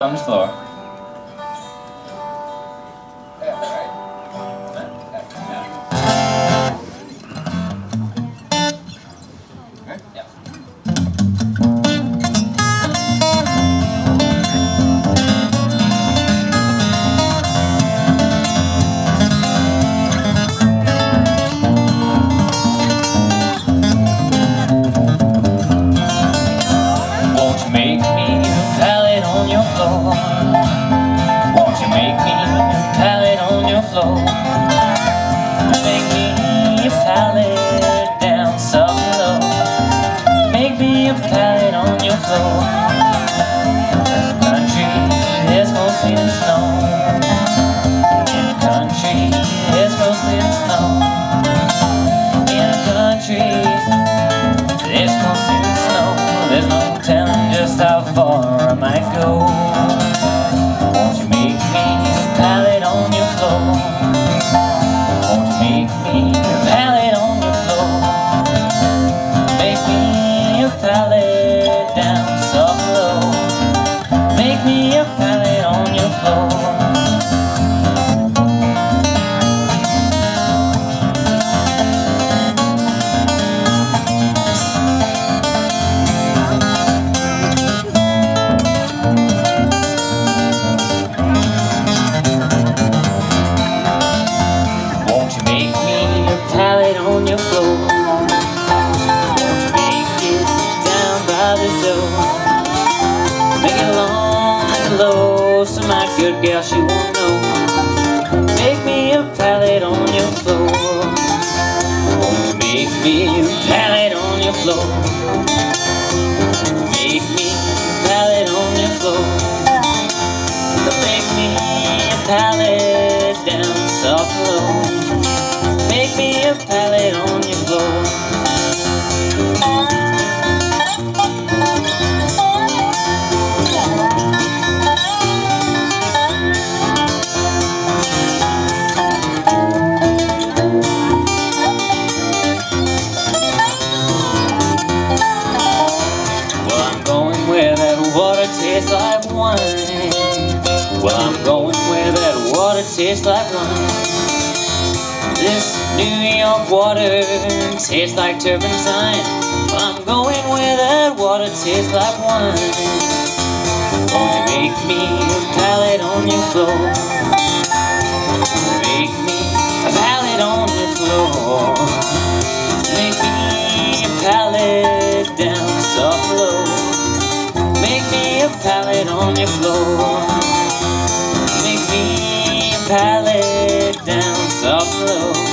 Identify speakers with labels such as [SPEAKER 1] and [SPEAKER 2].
[SPEAKER 1] On the floor. Make me a pallet on your floor. Won't you make me a pallet on your floor? Make me a pallet down so low. Make me a pallet on your floor. Country, there's mostly the snow. In the country, there's mostly the snow. In the country, there's mostly the snow. There's no telling just how far I might go. Won't you make me a pallet on your floor? Won't you make me a pallet on your floor? Make me a pallet down so low. Make me a pallet on your floor. Pallet on your floor. Won't you make it down by the door? Make it long and low so my good gal she won't know. Make me a pallet on your floor. Won't you make me a pallet on your floor? Make me a pallet on your floor. Make me a pallet down soft low. Make me a pallet on your floor. Well, I'm going where that water tastes like wine. Well, I'm going where that water tastes like wine. This New York water tastes like turpentine. I'm going where that water tastes like wine. Won't you make me a pallet on your floor? Make me a pallet on your floor. Make me a pallet down soft low. Make me a pallet on your floor. Make me a pallet down soft low.